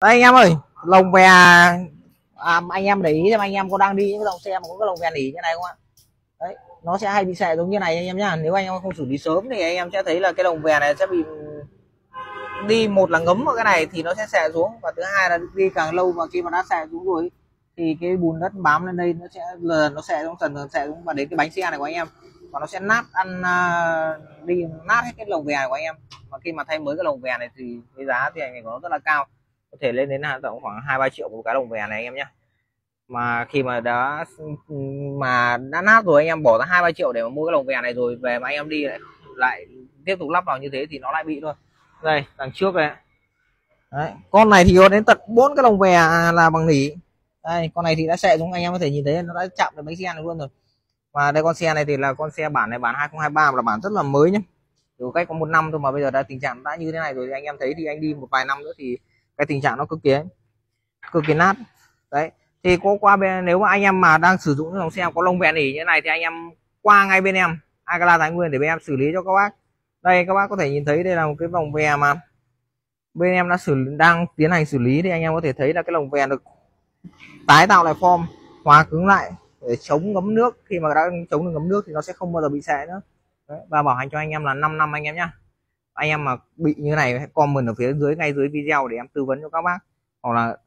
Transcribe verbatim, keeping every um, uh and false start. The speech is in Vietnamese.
Đây anh em ơi, lồng bè à, anh em để ý xem anh em có đang đi những dòng xe mà có cái lồng bè nỉ như này không ạ? Đấy, nó sẽ hay bị xệ giống như này anh em nhá. Nếu anh em không xử lý sớm thì anh em sẽ thấy là cái lồng bè này sẽ bị đi, một là ngấm vào cái này thì nó sẽ xệ xuống, và thứ hai là đi càng lâu mà khi mà đã xệ xuống rồi thì cái bùn đất bám lên đây nó sẽ là nó xệ xuống dần dần xệ xuống và đến cái bánh xe này của anh em, và nó sẽ nát ăn uh, đi nát hết cái lồng bè này của anh em. Và khi mà thay mới cái lồng bè này thì cái giá thì anh của nó rất là cao, có thể lên đến là tổng khoảng hai ba triệu một cái lồng bè này anh em nhé. Mà khi mà đã mà đã nát rồi anh em bỏ ra hai ba triệu để mà mua cái lồng bè này rồi về mà anh em đi lại lại tiếp tục lắp vào như thế thì nó lại bị thôi. Đây đằng trước này. Đấy, con này thì có đến tận bốn cái lồng bè là bằng nỉ. Đây con này thì đã xệ xuống, anh em có thể nhìn thấy nó đã chạm đến bánh xe này luôn rồi. Và đây con xe này thì là con xe bản này bản hai không hai ba, là bản rất là mới nhé, từ cách có một năm thôi mà bây giờ đã tình trạng đã như thế này rồi. Thì anh em thấy thì anh đi một vài năm nữa thì cái tình trạng nó cực kỳ cực kỳ nát. Đấy thì có qua bên, nếu mà anh em mà đang sử dụng những dòng xe có lồng bè nỉ như thế này thì anh em qua ngay bên em Agala Thái Nguyên để bên em xử lý cho các bác. Đây các bác có thể nhìn thấy đây là một cái lồng bè mà bên em đã xử đang tiến hành xử lý, thì anh em có thể thấy là cái lồng bè được tái tạo lại form, hòa cứng lại để chống ngấm nước. Khi mà đã chống được ngấm nước thì nó sẽ không bao giờ bị xệ nữa. Đấy, và bảo hành cho anh em là năm năm anh em nhá. Anh em mà bị như này comment ở phía dưới ngay dưới video để em tư vấn cho các bác, hoặc là